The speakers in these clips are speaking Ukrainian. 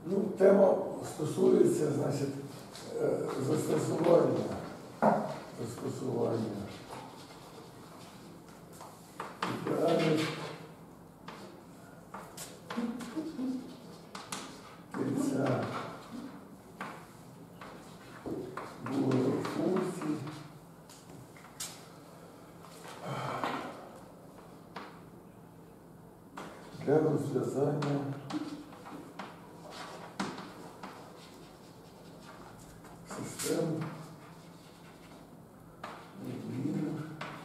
Ну, тема стосується, значить, застосування ідеальних кільця булових функцій для розв'язання систем лінійних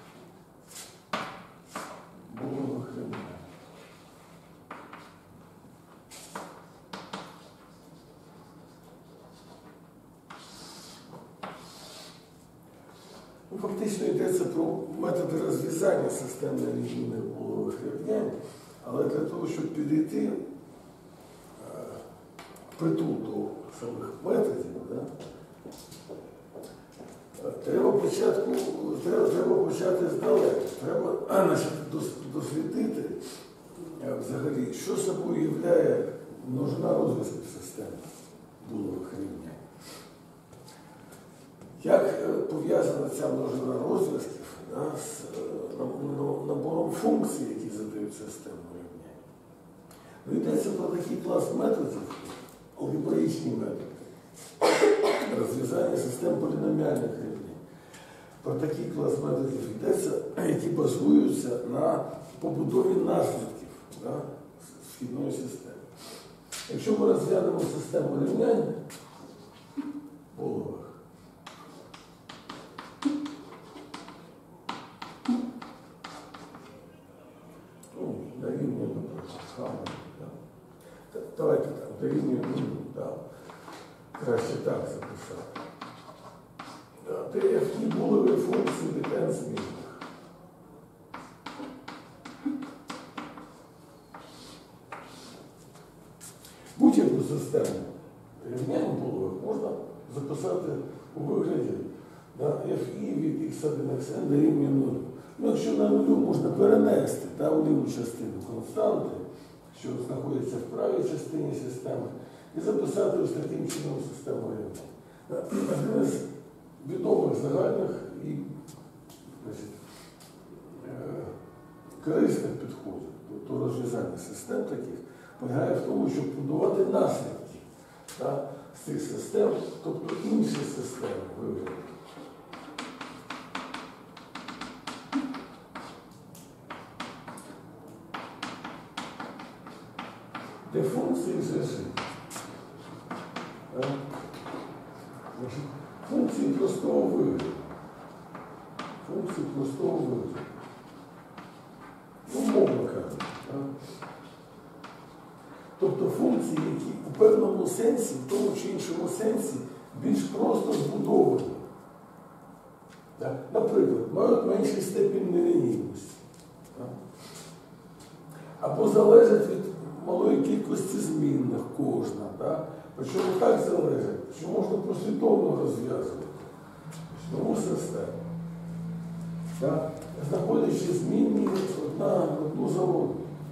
булових рівнянь. Ну, фактично йдеться про методи розв'язання систем лінійних булових рівнянь, але для того, щоб підійти впритул до самих методів, треба почати здалеку. Треба дослідити взагалі, що собою являє множина розв'язків систем булових рівнянь. Як пов'язана ця множина розв'язків з набором функцій, які задають систему рівнянь? Ну, йдеться про такий клас методів, алгебраїчні методи, розв'язання систем поліноміальних рівнянь. Про такий клас методів йдеться, які базуються на побудові наслідків східної системи. Якщо ми розглянемо систему рівнянь булових, дорівнює, давайте так, дорівнює, краще так записати. ТФ булові функції декан змінних. Будь-яку систему рівнянь булових можна записати у вигляді FI від x1xn дорівнює 0. Ну, якщо на нулю можна перенести у ліву частину константи, що знаходиться в правій частині системи, і записати ось таким чином систему рівнянь. Один із відомих загальних і корисних підходів до розв'язання систем таких полягає в тому, щоб будувати наслідки з цих систем, тобто інші системи вигляду. Де функції зв'яжі. Функції простого вигляду. Функції простого вигляду. Ну, мовно кажуть. Тобто функції, які у певному сенсі, в тому чи іншому сенсі, більш просто збудовані. Наприклад, мають менший степінь нелінійності. Або залежать від малої кількості змінних кожна. Причому так залежить, що можна послідовно розв'язувати нову систему, знаходячи змінні одну за одну.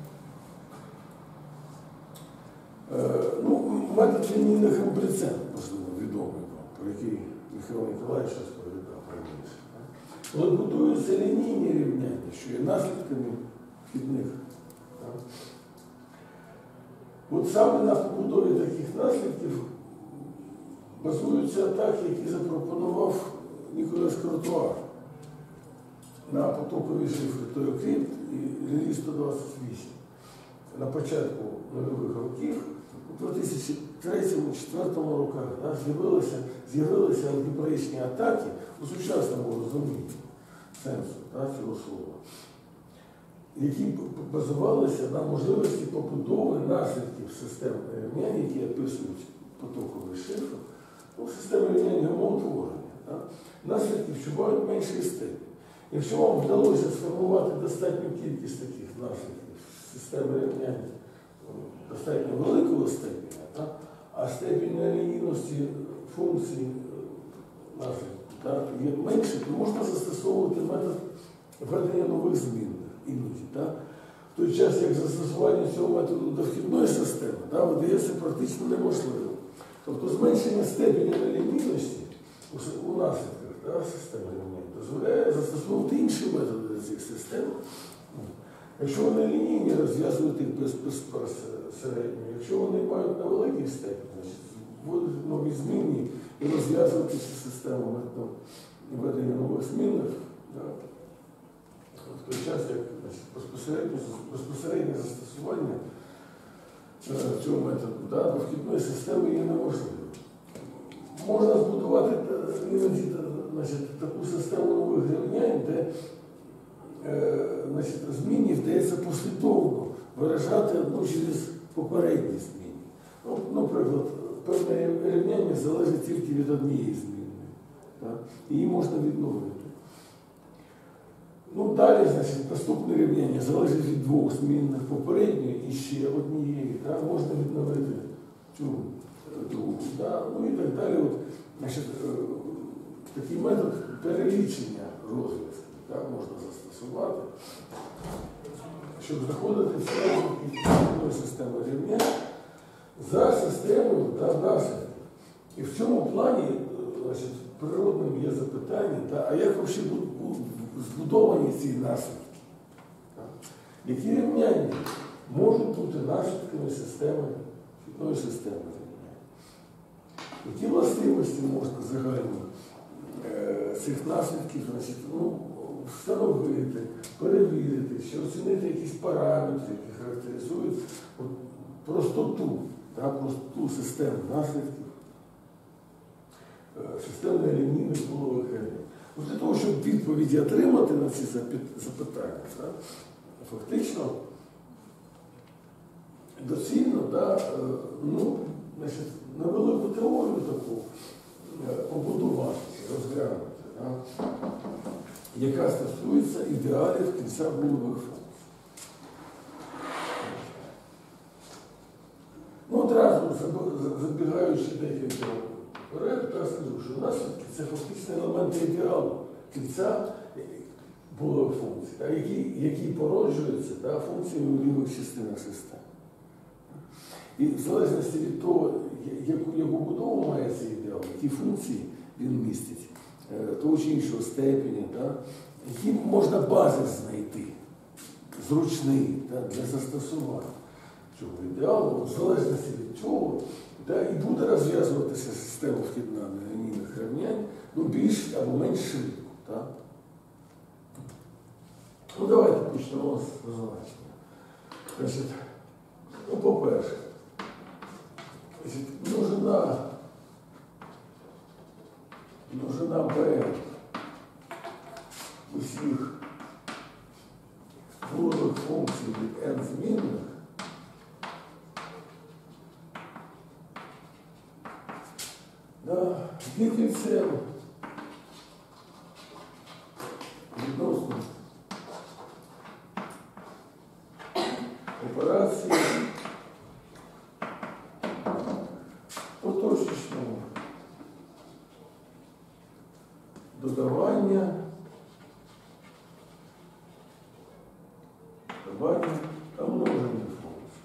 Метод лінійних ампліцент, можливо, відомий вам, про який Михайло Ніколаєвич розповідав раніше. Коли будуються лінійні рівняння, що є наслідками вхідних. От саме на побудові таких наслідків базуються атаки, які запропонував Ніколас Кротуар на потокові шифри Тойокрипт і Лілі 128. На початку нульових років, у 2003-2004 роках, з'явилися алгебраїчні атаки у сучасному розумінні сенсу цього слова, які базувалися на можливості побудови наслідків систем рівнянь, які описують потоковий шифр, системи рівнянь гомоутворення. Наслідків, що мають менший степінь. Якщо вам вдалося сформувати достатню кількість таких наслідків системи рівнянь достатньо великого степеня, а степінь нелінійності функцій наслідків є менше, то можна застосовувати метод введення нових змінних іноді. В той час, як застосування цього методу до вхідної системи, видається практично неможливим. Тобто зменшення степеня нелінійності у наслідках системи рівнянь дозволяє застосовувати інші методи для цих систем. Якщо вони лінійні, розв'язувати їх безпосередньо. Якщо вони мають невеликий степень, значить вводити нові змінні і розв'язувати ці системи методом введення нових змінних. В той час, як безпосереднє застосування цього методу до вхідної системи є неможливим. Можна збудувати таку систему нових рівнянь, де змінні вдається послідовно виражати одну через попередні зміни. Наприклад, певне рівняння залежить тільки від однієї зміни. Її можна відновити. Далі, наступне рівняння залежить від двох змінних, попередньої і ще однієї. Можна відновити цю другу. І так далі. Такий метод перелічення розв'язків можна застосувати, щоб знаходити всю систему рівнянь за системою наслідків. І в цьому плані природним є запитання, а як взагалі збудовані ці наслідки? Які рівняння можуть бути наслідками вхідної системи рівнянь? Які властивості можна загально цих наслідків встановити, перевірити, чи оцінити якісь параметри, які характеризують простоту системи наслідків, системи нелінійних полових рівнянь. Для того, щоб відповіді отримати на ці запитання, фактично доцільно невелику теорію таку побудувати, розглянути, яка стосується ідеалів кільця булових функцій. Одразу забігаючи декілька вперед, скажу, що наслідки – це фактично елементи ідеалу кільця булових функцій, які породжуються функціями в лівих частинах системи. І в залежності від того, яку будову має цей ідеал, які функції він містить, того чи іншого степеня, які можна базис знайти, зручний для застосування цього ідеалу, в залежності від цього, і буде розв'язуватися система вхідна нелінійних рівнянь більш або менш швидко. Давайте почнемо з значення. По-перше, множина b усіх булових функцій від n змінних є кільцем відносно операції поточечного додавання та множення функцій.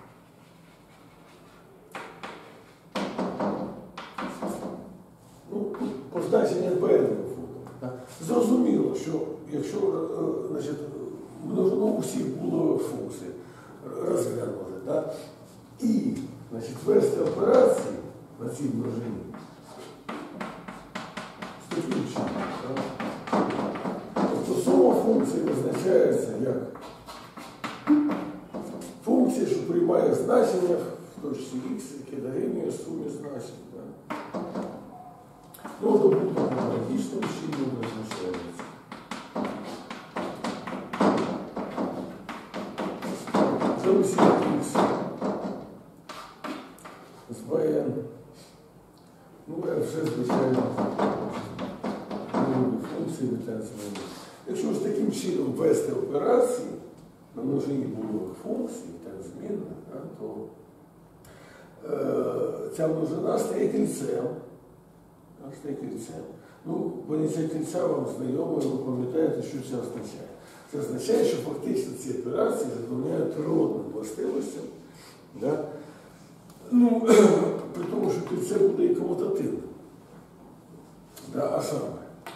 Позначення певної функції. Зрозуміло, що якщо множину усіх булових функцій розглянути, і ввести операції на цій множині з таким чином. Тобто сума функцій визначається як функція, що приймає значення в точці х, яке дорівнює сумі значень. Можна бути логічним чином визначається. За усі х з Bn, все звичайно функції від n змінних. Якщо ж таким чином ввести операції на множині булових функцій, n змінних, то ця множина стає кільцем. Поняття кільця вам знайоме, ви пам'ятаєте, що це означає. Це означає, що фактично ці операції задовольняють природним властивостям, да? Ну, при тому, що під це буде і комутативним. Да? А саме,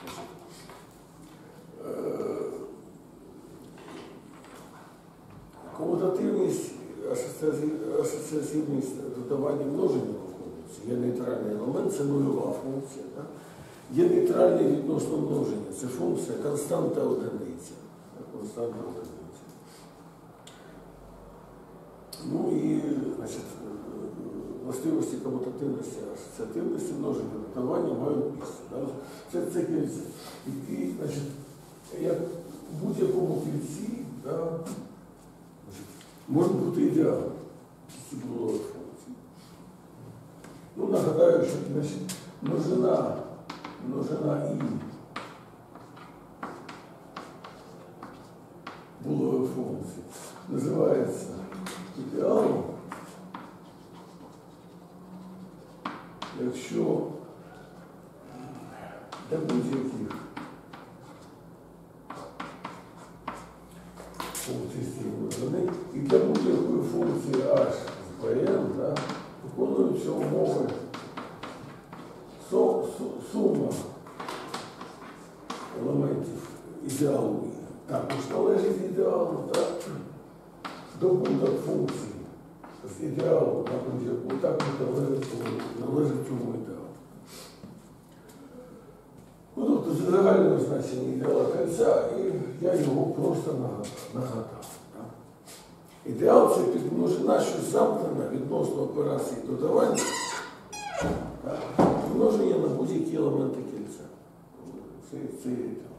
комутативність, асоціативність додавання множення функцій, є нейтральний елемент, це нульова функція. Да? Є нейтральний відносно множення, це функція константа одиниця. Константа одиниця. Ну і, значить, властивості комутативності, асоціативності, множення, додавання мають місце. Да? Це кільце. І, значить, як у будь-якому кільці, да, може бути ідеал стеблової функції. Ну, нагадаю, що, значить, множина і булової функції називається ідеалом, якщо для будь-яких функцій з цієї множини і для будь-якої функції h з Bn, да, виконуються умови сума елементів ідеалу також належить ідеалу, так? Добуток функції з ідеалу на будь-яку також належить цьому ідеалу. Ну, тобто це загальне значення ідеала кільця, і я його просто нагадав. Так? Ідеал – це підмножина, що замкнена відносно операції додавання, так? Множення на будь-які елементи кільця. Це ідеал.